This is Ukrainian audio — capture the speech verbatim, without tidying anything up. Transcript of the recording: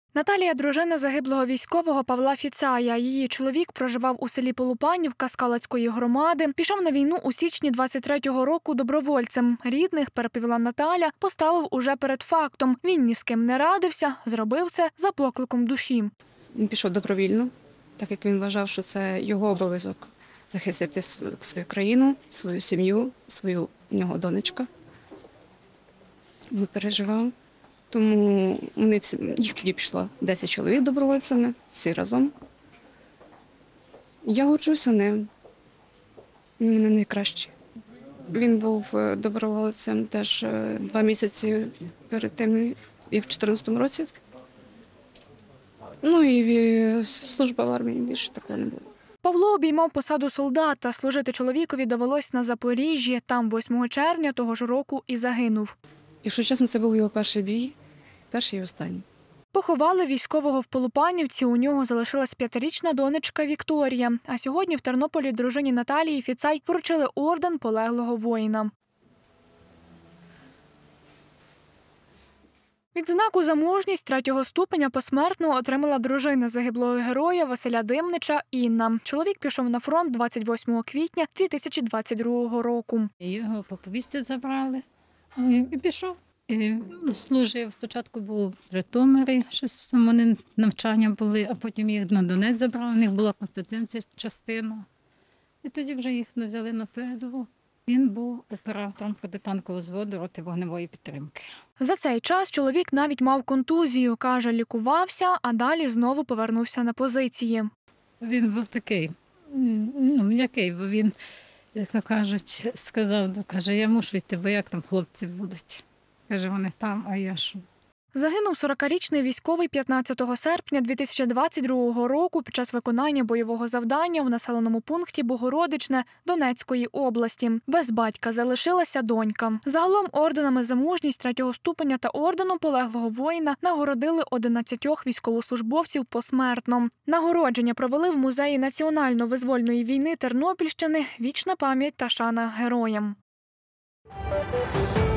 Наталія – дружина загиблого військового Павла Фіцая. Її чоловік проживав у селі Полупанівка Скалацької громади. Пішов на війну у січні двадцять третього року добровольцем. Рідних, переповіла Наталя, поставив уже перед фактом. Він ні з ким не радився, зробив це за покликом душі. Він пішов добровільно, так як він вважав, що це його обов'язок – захистити свою країну, свою сім'ю, свою в нього донечка. Він переживав. Тому вони всі, їх тоді пішло десять чоловік добровольцями, всі разом. Я горджуся ним. Він мене найкращий. Він був добровольцем теж два місяці перед тим, як в дві тисячі чотирнадцятому році. Ну і служба в армії більше такого не було. Павло обіймав посаду солдата. Служити чоловікові довелось на Запоріжжі. Там восьмого червня того ж року і загинув. Якщо чесно, це був його перший бій, перший і останній. Поховали військового в Полупанівці, у нього залишилась п'ятирічна донечка Вікторія. А сьогодні в Тернополі дружині Наталії Фіцай вручили орден полеглого воїна. Відзнаку за мужність третього ступеня посмертно отримала дружина загиблого героя Василя Димнича Інна. Чоловік пішов на фронт двадцять восьмого квітня дві тисячі двадцять другого року. Його по повістці забрали і пішов. І служив, спочатку був в Житомирі, щось вони навчання були, а потім їх на Донець забрали, у них була Константинівська частина. І тоді вже їх взяли на передову. Він був оператором протитанкового взводу роти вогневої підтримки. За цей час чоловік навіть мав контузію. Каже, лікувався, а далі знову повернувся на позиції. Він був такий, ну, м'який, бо він, як то кажуть, сказав, каже, я мушу йти, бо як там хлопці будуть. Каже, вони там, а я що? Загинув сорокарічний військовий п'ятнадцятого серпня дві тисячі двадцять другого року під час виконання бойового завдання в населеному пункті Богородичне Донецької області. Без батька залишилася донька. Загалом орденами за мужність третього ступеня та орденом полеглого воїна нагородили одинадцятьох військовослужбовців посмертно. Нагородження провели в Музеї національно-визвольної війни Тернопільщини. Вічна пам'ять та шана героям.